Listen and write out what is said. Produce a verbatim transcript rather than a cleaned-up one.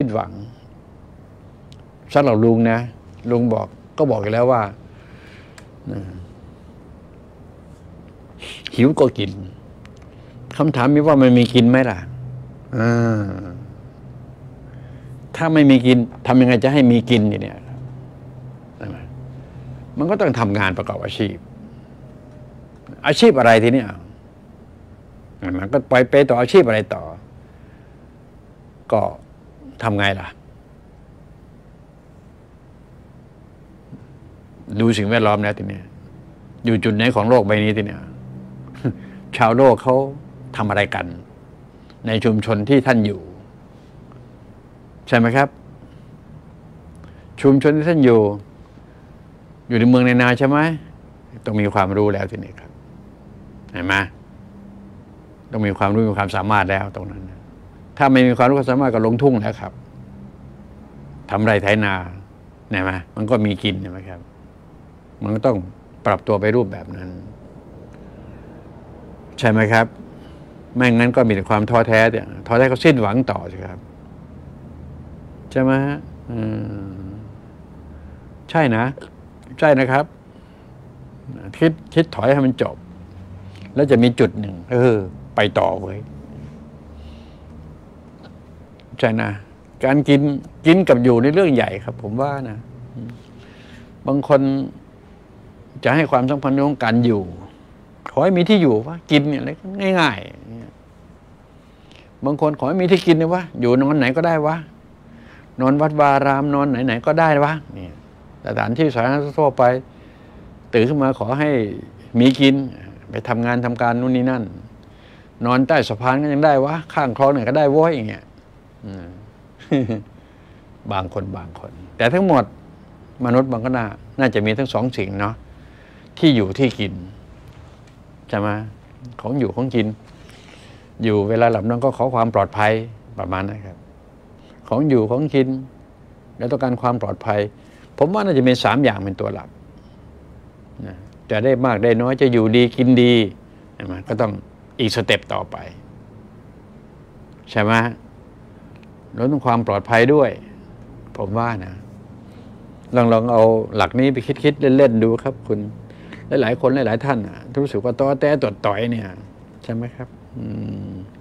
ดหวังสำหรับลุงนะลุงบอกก็บอกอยู่แล้วว่าหิวก็กินคำถามมีว่ามันมีกินไหมล่ะถ้าไม่มีกินทำยังไงจะให้มีกินเนี่ยมันก็ต้องทำงานประกอบอาชีพอาชีพอะไรทีนี้มันก็ไปไปต่ออาชีพอะไรต่อก็ทำไงล่ะดูสิ่งแวดล้อมแล้วทีนี้อยู่จุดไหนของโลกใบนี้ทีนี้ชาวโลกเขาทำอะไรกันในชุมชนที่ท่านอยู่ใช่ไหมครับชุมชนที่ท่านอยู่อยู่ในเมืองในนาใช่ไหมต้องมีความรู้แล้วทีนี้ครับเห็นไหมต้องมีความรู้มีความสามารถแล้วตรงนั้นถ้าไม่มีความรู้ความสามารถก็ลงทุ่งแล้วครับทำไรไถนาเห็นไหมมันก็มีกินใช่ไหมครับมันก็ต้องปรับตัวไปรูปแบบนั้นใช่ไหมครับไม่งั้นก็มีแต่ความท้อแท้เนี่ยท้อแท้ก็สิ้นหวังต่อใช่ครับใช่ไหมฮะใช่นะใช่นะครับคิดคิดถอยให้มันจบแล้วจะมีจุดหนึ่งเออไปต่อเว้ยใช่นะการกินกินกับอยู่ในเรื่องใหญ่ครับผมว่านะบางคนจะให้ความสำคัญเรื่องการอยู่ขอให้มีที่อยู่ว่ากินเนี่ยอะไรง่ายๆบางคนขอให้มีที่กินนะวะอยู่นอนไหนก็ได้วะนอนวัดวารามนอนไหนๆก็ได้วะนี่สถานที่สาธารณะทั่วไปตื่นขึ้นมาขอให้มีกินไปทำงานทำการนู่นนี่นั่นนอนใต้สะพานก็ยังได้วะข้างคลองไหนก็ได้วะอย่างเงี้ยบางคนบางคนแต่ทั้งหมดมนุษย์มันก็น่าน่าจะมีทั้งสองสิ่งเนาะที่อยู่ที่กินใช่ไหมของอยู่ของกินอยู่เวลาหลับนอนก็ขอความปลอดภัยประมาณนั้นครับของอยู่ของกินแล้วต้องการความปลอดภัยผมว่าน่าจะมีสามอย่างเป็นตัวหลักนะจะได้มากได้น้อยจะอยู่ดีกินดีใช่ไหมก็ต้องอีกสเต็ปต่อไปใช่ไหมแล้วต้องความปลอดภัยด้วยผมว่านะลองลองเอาหลักนี้ไปคิดๆเล่นๆดูครับคุณหลายๆคนหลายๆท่านรู้สึกว่าต้อแต้ตดต่อยเนี่ยใช่ไหมครับอืม